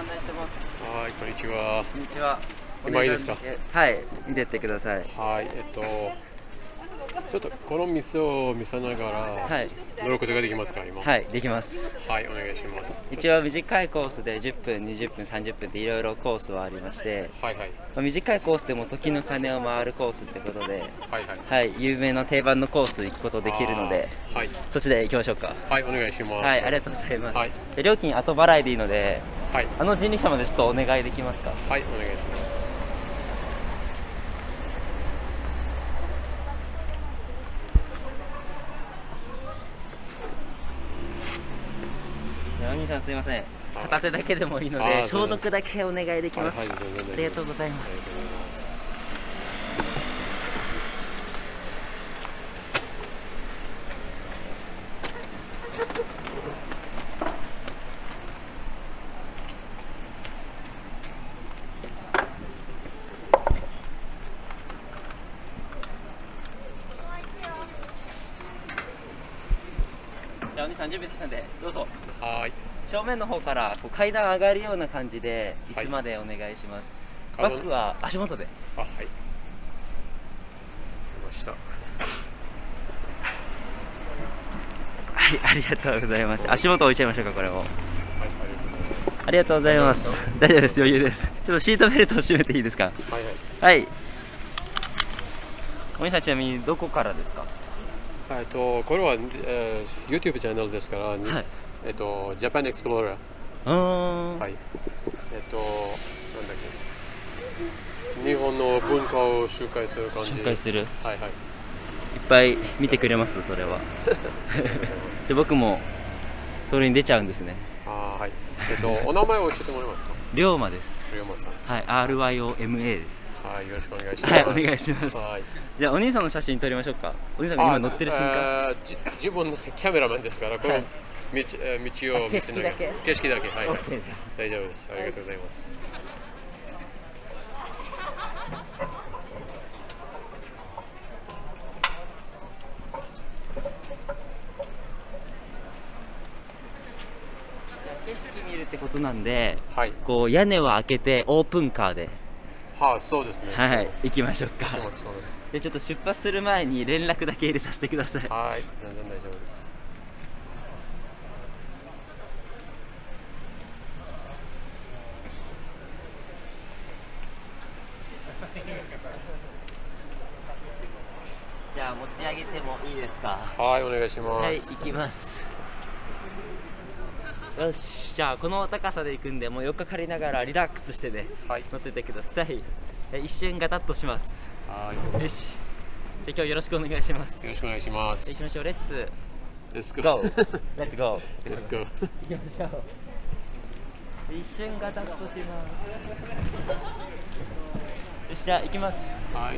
案内してます。 はい、こんにちは。 こんにちは。 今いいですか？ はい、見てってください。 はい、ちょっとこの店を見せながら、 はい、 乗ることができますか、今？ はい、できます。 はい、お願いします。 一応短いコースで10分、20分、30分っていろいろコースはありまして、 はいはい。 短いコースでも時の鐘を回るコースってことで、 はいはい。 はい、有名な定番のコース行くことできるので、 はい。 そっちで行きましょうか。 はい、お願いします。 はい、ありがとうございます。 はい。 料金後払いでいいので、 はい。 人力車までちょっとお願いできますか？ はい、お願いします。 お兄さんすいません。 はい片手だけでもいいので消毒だけお願いできますか？ はいはい、全然大丈夫です。 ありがとうございます。 ありがとうございます。 じゃあお兄さん準備できたんでどうぞ。 はい。 正面の方からこう階段上がるような感じで椅子までお願いします。バッグは足元で。 あ、はい。来ました。 はい、ありがとうございます。足元置いちゃいましょうか、これも。 はい、 ありがとうございます。大丈夫です、余裕です。ちょっとシートベルトを締めていいですか？ はいはい。 はい。お兄さん、ちなみにどこからですか？ これは、YouTube チャンネルですから、はい、ジャパンエクスプローラー。はい。なんだっけ。日本の文化を紹介する感じ。 紹介する。 はいはい。 いっぱい見てくれます、それは。じゃあ僕もそれに出ちゃうんですね。 はい。お名前を教えてもらえますか？ 龍馬です。 龍馬さん。 はい、RYOMA です。 はい、よろしくお願いします。 はい、お願いします。 はい。 じゃあお兄さんの写真撮りましょうか。お兄さんが今乗ってる瞬間。 自分のキャメラマンですから、この道を見せながら。景色だけ。はいはい。大丈夫です。ありがとうございます。 景色見るってことなんで、 はい、 こう屋根を開けてオープンカーで、 そうですね。 はい、行きましょうか。で、ちょっと出発する前に連絡だけ入れさせてください。 はい、全然大丈夫です。 じゃあ持ち上げてもいいですか？ はい、お願いします。 はい、行きます。よし、じゃあこの高さで行くんで、もう4日借りながらリラックスしてね、はい、乗っててください。一瞬ガタッとします。 はい。 よし。じゃあ今日よろしくお願いします。 よろしくお願いします。 行きましょう。レッツゴー。 レッツゴー。 レッツゴー。 行きましょう。一瞬ガタッとします。よし、じゃあ行きます。 はい。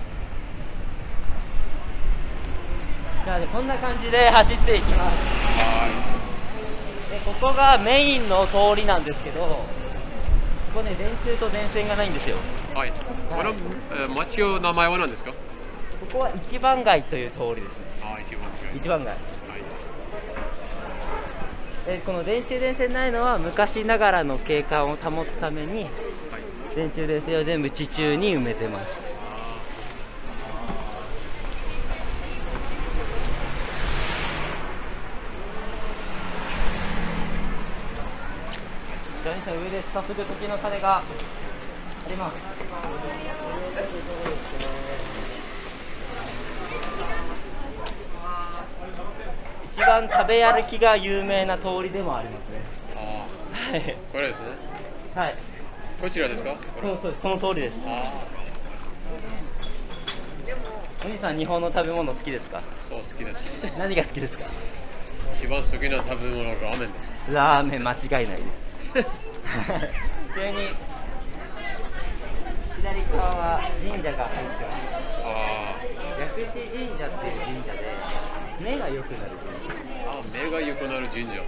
じゃあこんな感じで走っていきます。 はい。 で、ここがメインの通りなんですけど、ここね、電柱と電線がないんですよ。 はい。この町の名前は何ですか？ ここは一番街という通りですね。一番街。はい。で、この電柱電線ないのは昔ながらの景観を保つために、はい、電柱電線を全部地中に埋めてます。じゃあ、上で早速時の鐘があります。一番食べ歩きが有名な通りでもありますね。はい。 これですね。 はい。 こちらですか？ そう、この通りです。お兄さん、日本の食べ物好きですか？ そう、好きです。 何が好きですか？ 一番好きな食べ物はラーメンです。 ラーメン間違いないです。ちなみに左側は神社が入ってます。薬師神社っていう神社で目が良くなる神社。目が良くなる神社。知るです。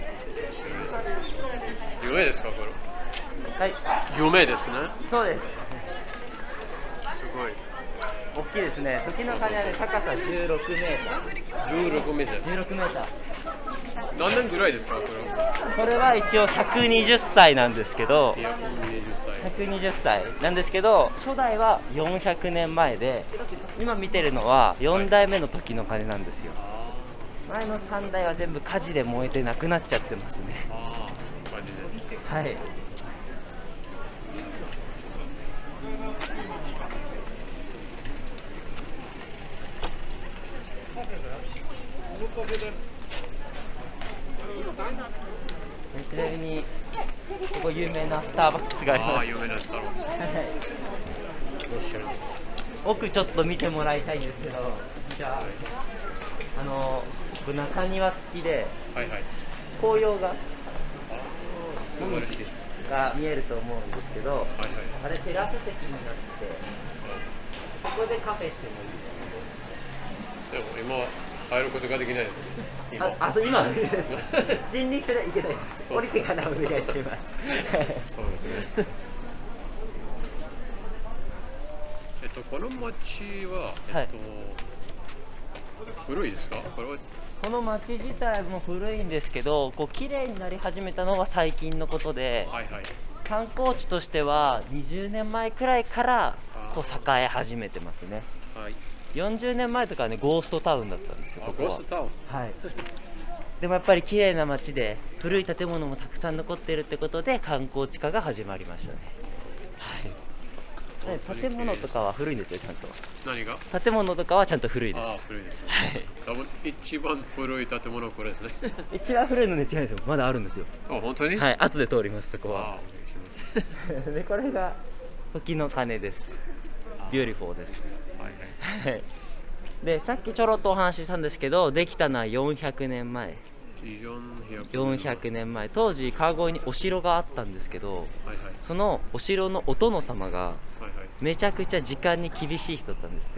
有名ですか、これ？ はい。 有名ですね。 そうです。 すごい。 大きいですね。時の鐘は高さ16メーター。 16メーター。 16メーター。 何年ぐらいですか、これは。 これは一応120歳なんですけど、 120 歳なんですけど、初代は400年前で、今見てるのは4代目の時の鐘なんですよ。前の3代は全部火事で燃えてなくなっちゃってますね。 ああ、マジで。 はい。ちなみにここ有名なスターバックスがあります。 ああ、有名なスターバックス。 奥ちょっと見てもらいたいんですけど、じゃあ、中庭付きで、 はいはい、 紅葉が素晴らしいが見えると思うんですけど、 はいはい、 あれテラス席になってて、そこでカフェしてもいい。 でも今入ることができないです。 今は無理です。人力車で行けないです。降りてからお願いします。 そうですね。この町は、古いですか？ この町自体も古いんですけど、こう綺麗になり始めたのは最近のことで、 はいはい、 観光地としては20年前くらいからこう栄え始めてますね。 はい、 40年前とかはね、ゴーストタウンだったんですよ。ここはゴーストタウン。 はい。でもやっぱり綺麗な街で古い建物もたくさん残っているってことで観光地化が始まりましたね。はい。建物とかは古いんですよ、ちゃんと。 何が？ 建物とかはちゃんと古いです。 ああ、古いですね。 はい。 多分一番古い建物はこれですね。 一番古いのね、違うんですよ。まだあるんですよ。 あ、本当に？ はい、後で通ります、そこは。 ああ、お願いします。 で、これが時の鐘です。ビューティフォーです。はいはい。で、さっきちょろっとお話ししたんですけど、できたのは400年前。400年前、当時川越にお城があったんですけど、はいはい、そのお城のお殿様がめちゃくちゃ時間に厳しい人だったんですって。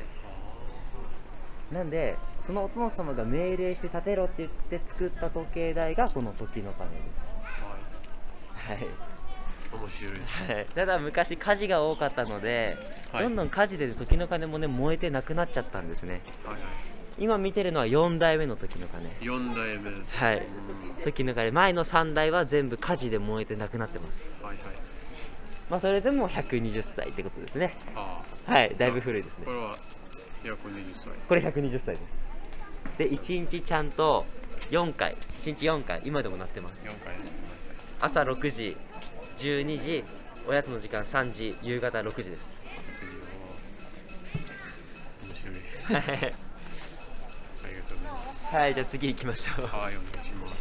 なんでそのお殿様が命令して建てろって言って作った時計台がこの時の鐘です。はい、はい、 面白いですね。 はい、ただ昔火事が多かったので、はい、どんどん火事で時の鐘もね燃えてなくなっちゃったんですね。はいはい、今見てるのは4代目の時の鐘。 4代目です。 はい。時の鐘、前の3代は全部火事で燃えてなくなってます。はいはい。まあそれでも120歳ってことですね。はい、だいぶ古いですね。 これは120歳。 これ120歳です。で、1日ちゃんと4回、1日4回、今でも鳴ってます。 4回です。 朝6時、12時、おやつの時間3時、夕方6時です。 面白い。ありがとうございます。 はい、じゃあ次行きましょう。 はい、お願いします。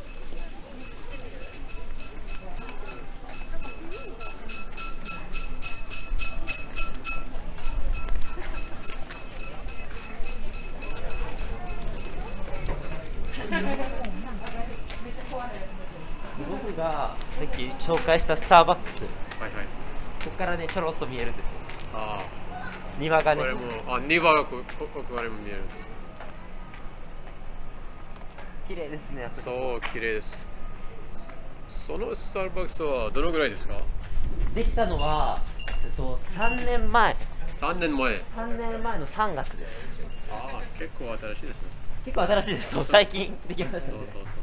僕がさっき紹介したスターバックス、 はいはい、 ここからねちょろっと見えるんですよ。 ああ、 庭がね、 これも庭がこれも見えるんです。 綺麗ですね。 そう、綺麗です。そのスターバックスはどのぐらいですか？ できたのは、3年前。 3年前。 3年前の3月です。 ああ、結構新しいですね。 結構新しいです。そう、最近できましたね。 そうそう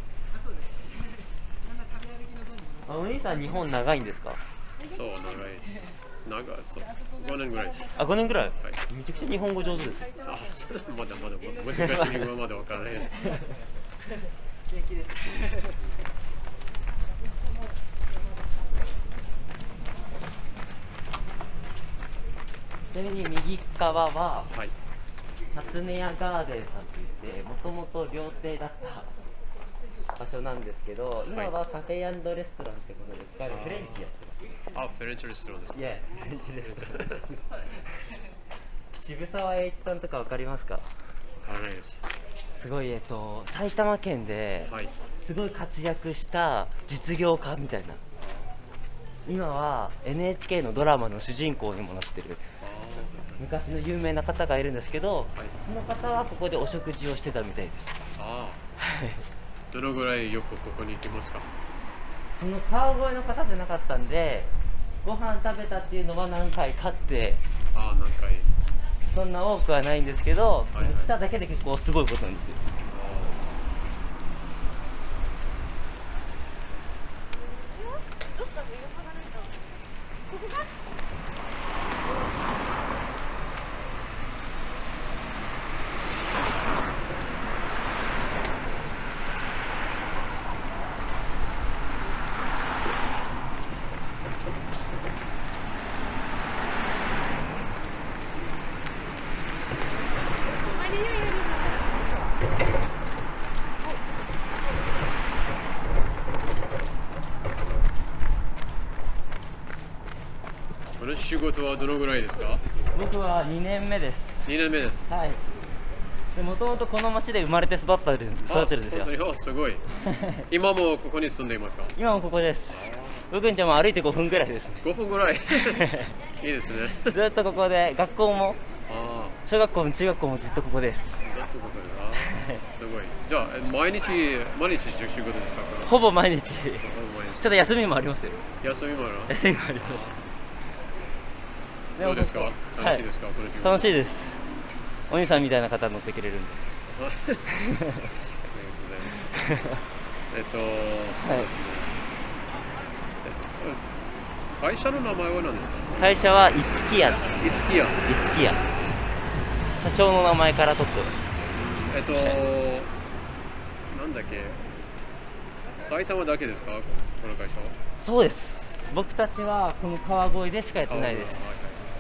そう。お兄さん日本長いんですか？ そう、長いです。そう、5年ぐらいです。 あ、5年ぐらい？はい。めちゃくちゃ日本語上手です。 あ、そう、まだ難しい日本語までわからないです。 素敵です。ちなみに右側は、はい、辰巳屋ガーデンさんといって、もともと料亭だった場所なんですけど、今はカフェ&レストランってことですから、フレンチやってますね。 あ、フレンチレストランですね。 いや、フレンチレストランです。渋沢栄一さんとかわかりますか？わからないです。 すごい、埼玉県ですごい活躍した実業家みたいな。今は NHK のドラマの主人公にもなってる昔の有名な方がいるんですけど、はい、その方はここでお食事をしてたみたいです。ああ。どのぐらいよくここに行きますか？ その川越の方じゃなかったんで、ご飯食べたっていうのは何回かって。 ああ、何回。 そんな多くはないんですけど、はいはい、来ただけで結構すごいことなんですよ。 仕事はどのぐらいですか？ 僕は2年目です。 2年目です。 はい。でもともとこの町で生まれて育ってるんですよ。 すごい。今もここに住んでいますか？ 今もここです。僕んちはもう歩いて5分ぐらいですね。 5分ぐらいいいですね。 ずっとここで、学校も小学校も中学校もずっとここです。 ずっとここで。すごい。じゃあ毎日仕事ですか？ ほぼ毎日。ちょっと休みもありますよ。 休みもある？ 休みもあります。 どうですか？楽しいですか？ 楽しいです。お兄さんみたいな方乗ってくれるんで。 ありがとうございます。そうですね。会社の名前は何ですか？ 会社は五木屋。 五木屋。 五木屋。社長の名前から取ってます。 なんだっけ？埼玉だけですか？この会社は？ そうです。僕たちはこの川越でしかやってないです。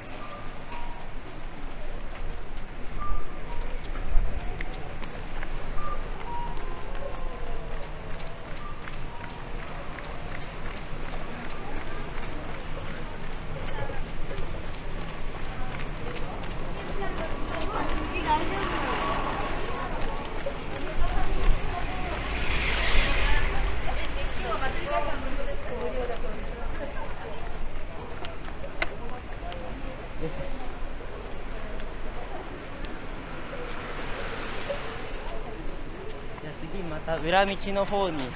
じゃあ次また裏道の方に入っていきます。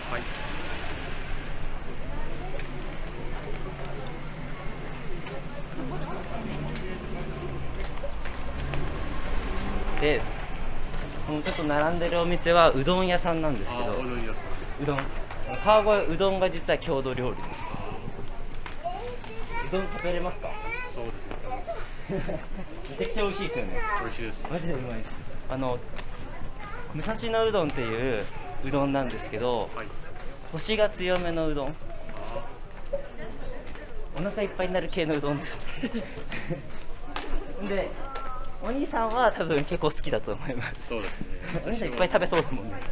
はい。で、もうちょっと並んでるお店はうどん屋さんなんですけど、うどん、川越うどんが実は郷土料理です。うどん食べれますか？ そうですね。 めちゃくちゃ美味しいですよね。 美味しいです。 マジでうまいです。武蔵野うどんっていううどんなんですけど、はい、コシが強めのうどん。お腹いっぱいになる系のうどんです。で、お兄さんは多分結構好きだと思います。 そうですね。 お兄さんいっぱい食べそうですもんね。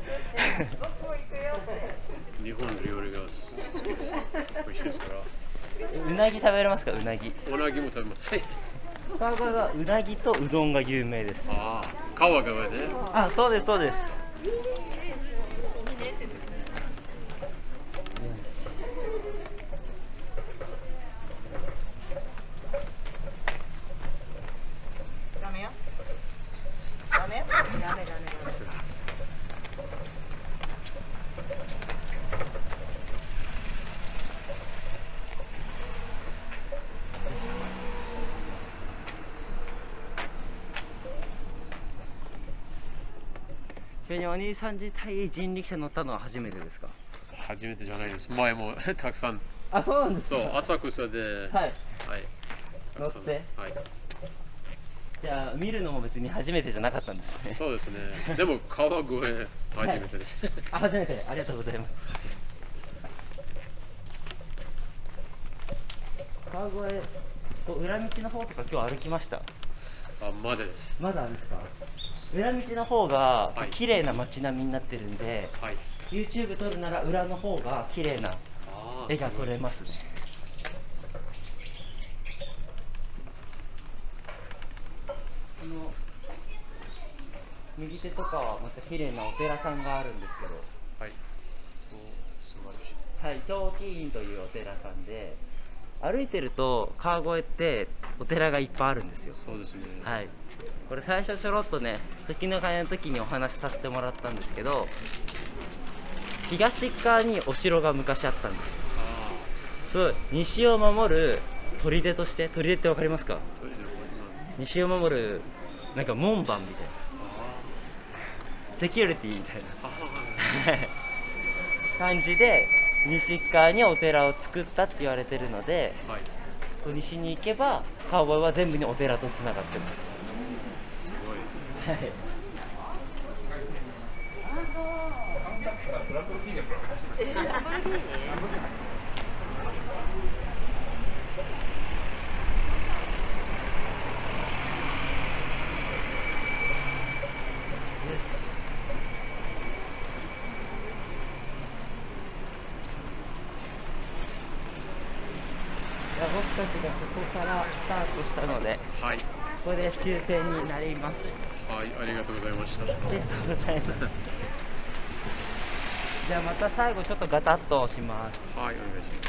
日本料理が好きです。美味しいですから。 うなぎ食べれますか？うなぎ。 うなぎも食べます。はい。 川越はうなぎとうどんが有名です。 ああ、川越ね。 あ、そうですそうです。ダメよ。ダメよ。ダメダメ。ちなみにお兄さん自体人力車乗ったのは初めてですか？ 初めてじゃないです。前もたくさん。 あ、そうなんですか。 そう、浅草で。はい。はい。 乗って。 はい。 じゃあ見るのも別に初めてじゃなかったんですね。 そうですね。でも川越初めてです。 あ、初めて。ありがとうございます。川越、裏道の方とか今日歩きました？ あ、まだです。 まだですか？裏道の方が綺麗な街並みになってるんで、はい、YouTube 撮るなら裏の方が綺麗な絵が撮れますね。この右手とかはまた綺麗なお寺さんがあるんですけど、はい、素晴らしい。はい、長期院というお寺さんで、歩いてると川越ってお寺がいっぱいあるんですよ。 そうですね。はい。 これ最初ちょろっとね、時の鐘の時にお話しさせてもらったんですけど、東側にお城が昔あったんですよ。そう、西を守る砦として、砦ってわかりますか？西を守るなんか門番みたいな、セキュリティみたいな感じで西側にお寺を作ったって言われてるので、はい、西に行けば川越は全部にお寺とつながってます。すごい。はい。 僕たちがここからスタートしたので、 はい、 ここで終点になります。 はい、ありがとうございました。ありがとうございます。じゃあまた最後ちょっとガタッとします。 はい、お願いします。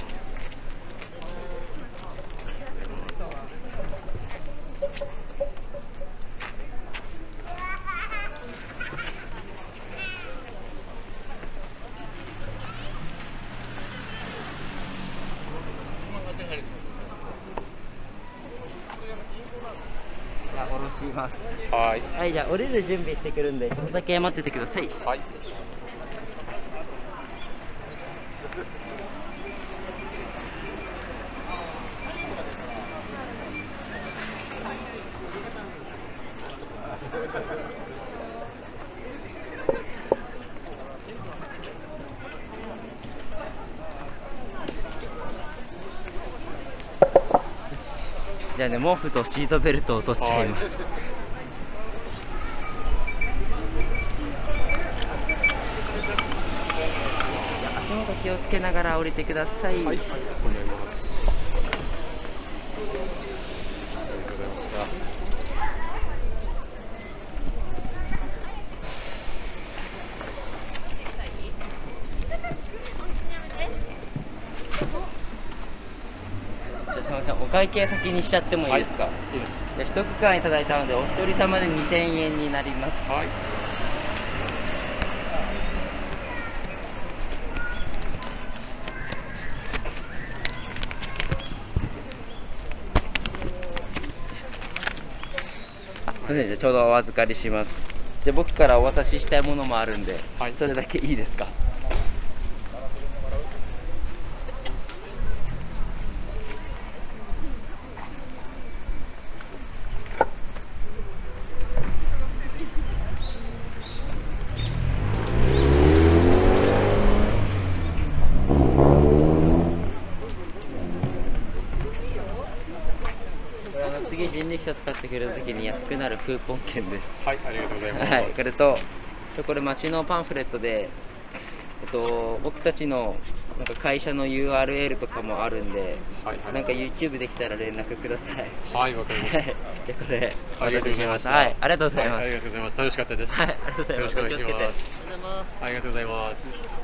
じゃあ下ろします。 はい。 はい、じゃあ降りる準備してくるんで、ちょっとだけ待っててください。 はい。 じゃあね、毛布とシートベルトを取っちゃいます。じゃあ足元気をつけながら降りてください。 はい、ありがとうございます。ありがとうございました。 すみません、お会計先にしちゃってもいいですか？はい、 いいです。 じゃあ一区間いただいたので、お一人様で2000円になります。 はい。 じゃあちょうどお預かりします。じゃあ僕からお渡ししたいものもあるんで、はい、それだけいいですか？次人力車使ってくれるときに安くなるクーポン券です。 はい、ありがとうございます。 はい、これとこれ町のパンフレットで、僕たちのなんか会社の URL とかもあるんで、はいはい、なんか YouTube できたら連絡ください。 はい、わかりました。 じゃこれありがとうございました。 はい、ありがとうございます。 はい、ありがとうございます。楽しかったです。 はい、ありがとうございます。 よろしくお願いします。 ありがとうございます。 ありがとうございます。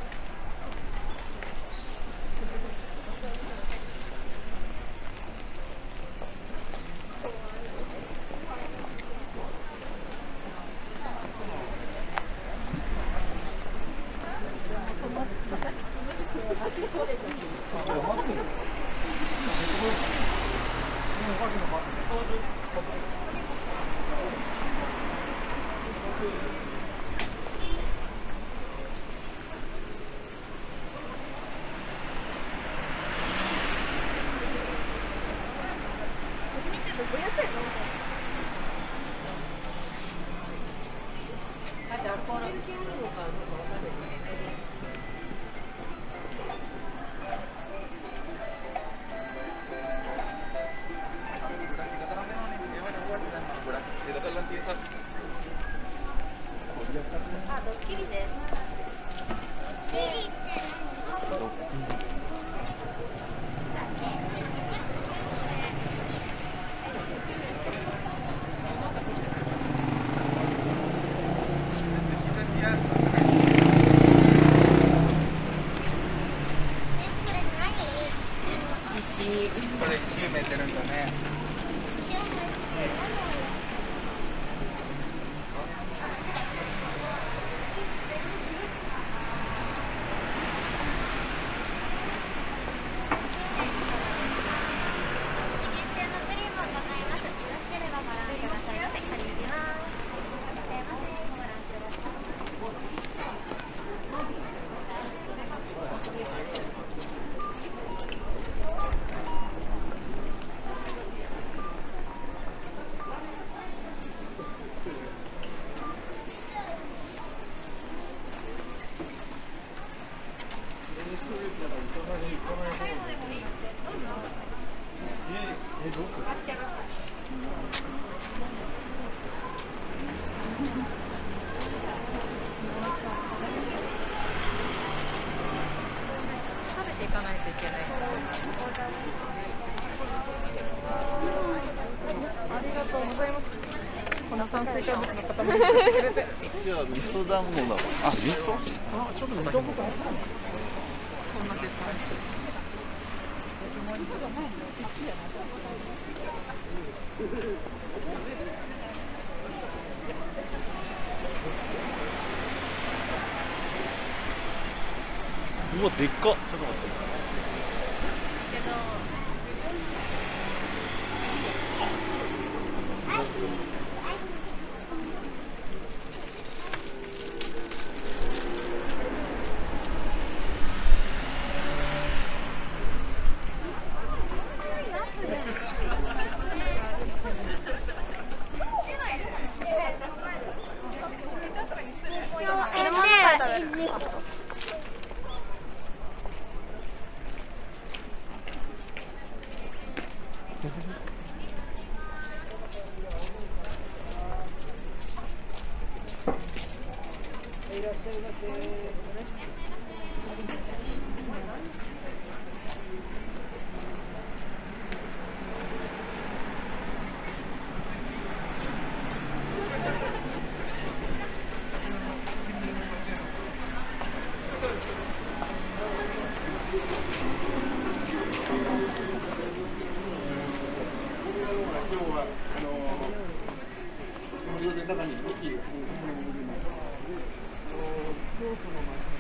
これ石埋めてるんだね。食べていかないといけない。 ありがとうございます。この炭水化物の塊作ってくれて。 じゃあ味噌団子だもん。あ、味噌？ あ、ちょっと待って。こんな鉄板。 うわ、でっかっ。ちょっと待って。 いらっしゃいませ。 今日は無料で中にミキが京都の街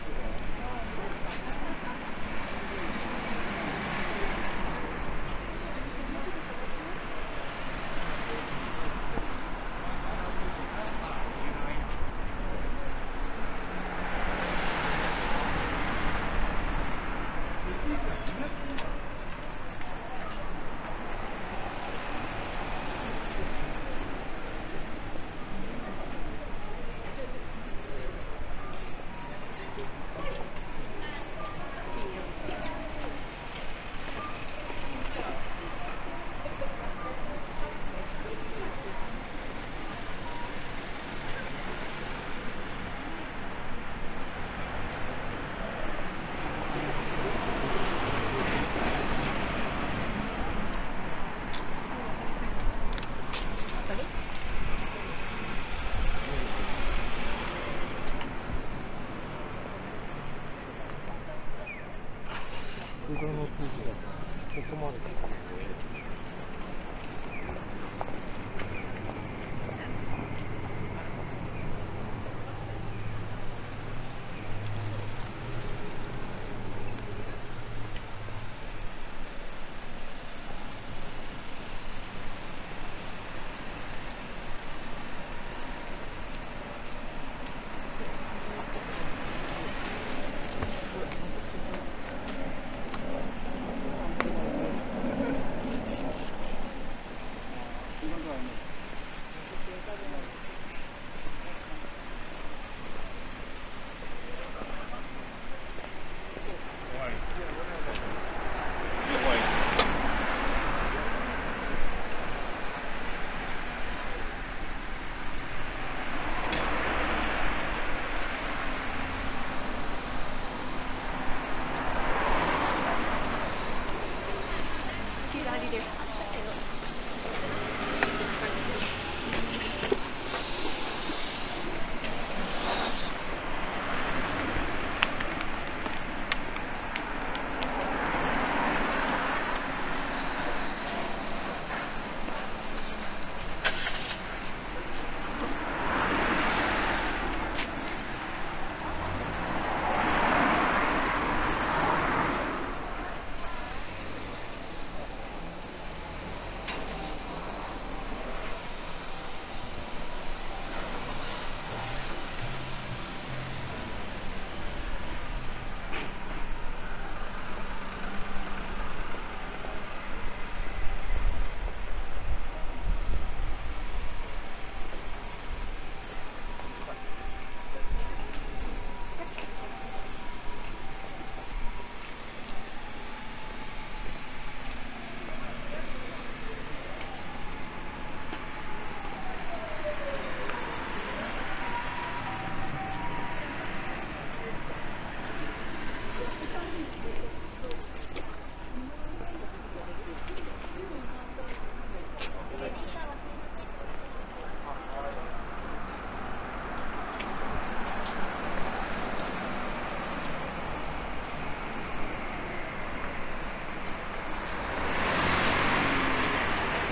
後ろの空気がここまで。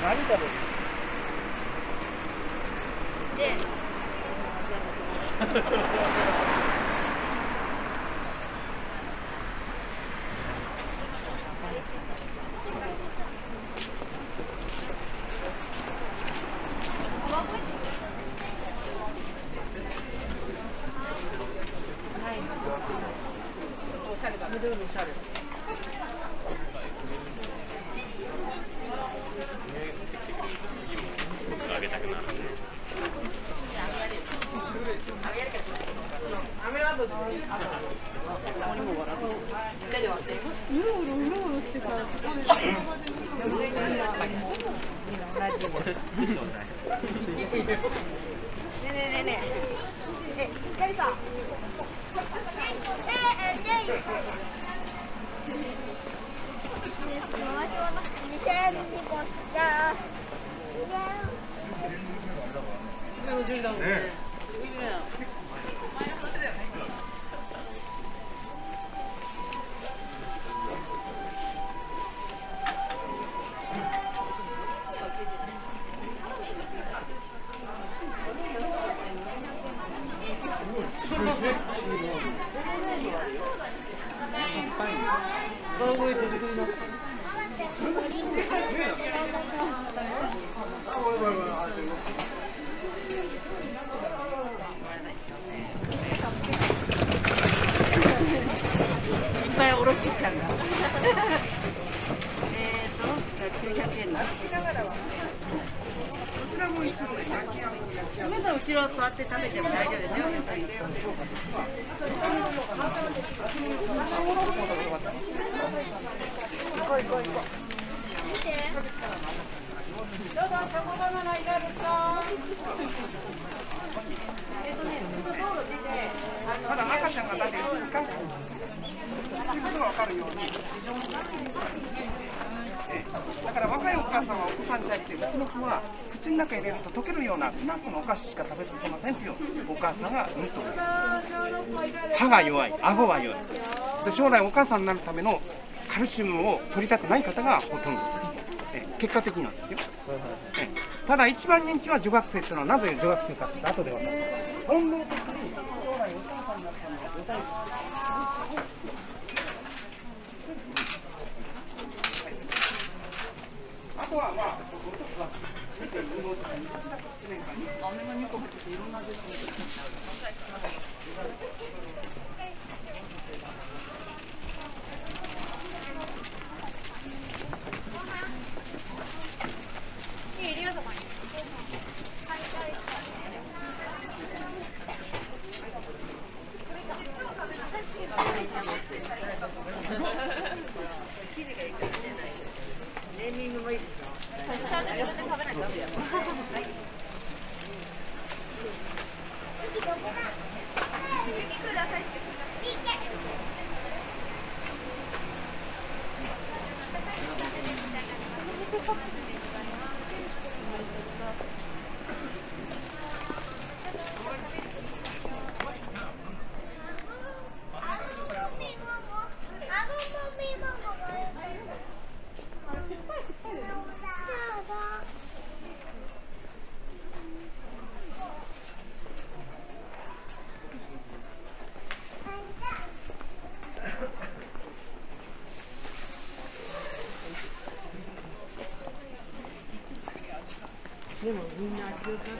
何だろう。 後ろ座って食べても大丈夫ですよ。どうぞ、チョコバナナいかがですか。 まだ赤ちゃんがだっていつかっていうことが分かるようにだから若いお母さんはお子さんに対してうちの子は口の中に入れると溶けるようなスナックのお菓子しか食べさせませんというお母さんがうんと歯が弱い、顎は弱いで将来お母さんになるためのカルシウムを取りたくない方がほとんどです。結果的にはですよ。ただ一番人気は女学生というのはなぜ女学生かというと後で分かる。本能的に将来お母さんになるための女体あとはまあ飴が2個入ってていろんな味がする。 ネーミングもいいですよ。でもみんな味が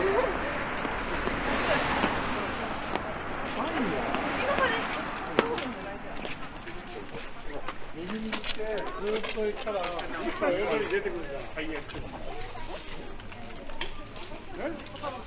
右に行ってずっと行ったら一杯上に出てくるじゃん。はい。